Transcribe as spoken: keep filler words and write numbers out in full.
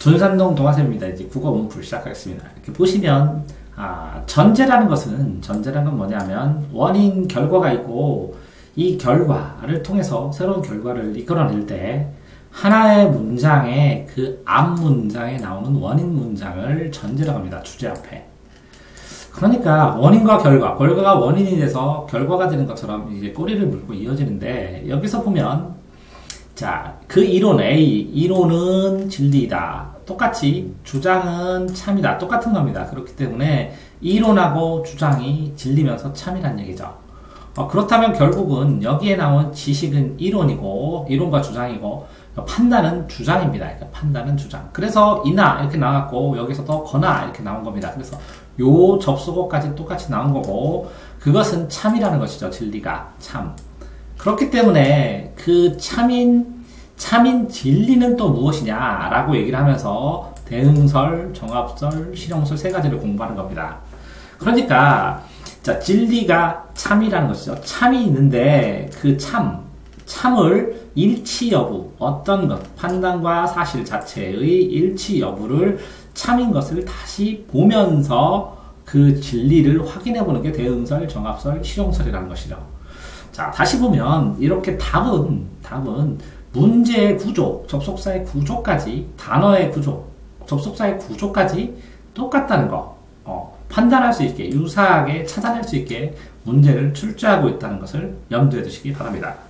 존산동 동화쌤입니다. 이제 국어 문풀 시작하겠습니다. 이렇게 보시면 아, 전제라는 것은 전제라는 건 뭐냐면 원인 결과가 있고 이 결과를 통해서 새로운 결과를 이끌어낼 때 하나의 문장에 그 앞 문장에 나오는 원인 문장을 전제라고 합니다. 주제 앞에. 그러니까 원인과 결과, 결과가 원인이 돼서 결과가 되는 것처럼 이제 꼬리를 물고 이어지는데 여기서 보면 자, 그 이론 A, 이론은 진리이다. 똑같이 주장은 참이다. 똑같은 겁니다. 그렇기 때문에 이론하고 주장이 진리면서 참이란 얘기죠. 어, 그렇다면 결국은 여기에 나온 지식은 이론이고 이론과 주장이고 판단은 주장입니다. 그러니까 판단은 주장. 그래서 이나 이렇게 나왔고 여기서도 거나 이렇게 나온 겁니다. 그래서 요 접속어까지 똑같이 나온 거고 그것은 참이라는 것이죠. 진리가 참. 그렇기 때문에 그 참인 참인 진리는 또 무엇이냐라고 얘기를 하면서 대응설, 정합설, 실용설 세 가지를 공부하는 겁니다. 그러니까 자 진리가 참이라는 것이죠. 참이 있는데 그 참, 참을 일치 여부, 어떤 것, 판단과 사실 자체의 일치 여부를 참인 것을 다시 보면서 그 진리를 확인해 보는 게 대응설, 정합설, 실용설이라는 것이죠. 자, 다시 보면 이렇게 답은 답은 문제의 구조, 접속사의 구조까지, 단어의 구조, 접속사의 구조까지 똑같다는 거, 어, 판단할 수 있게, 유사하게 찾아낼 수 있게 문제를 출제하고 있다는 것을 염두에 두시기 바랍니다.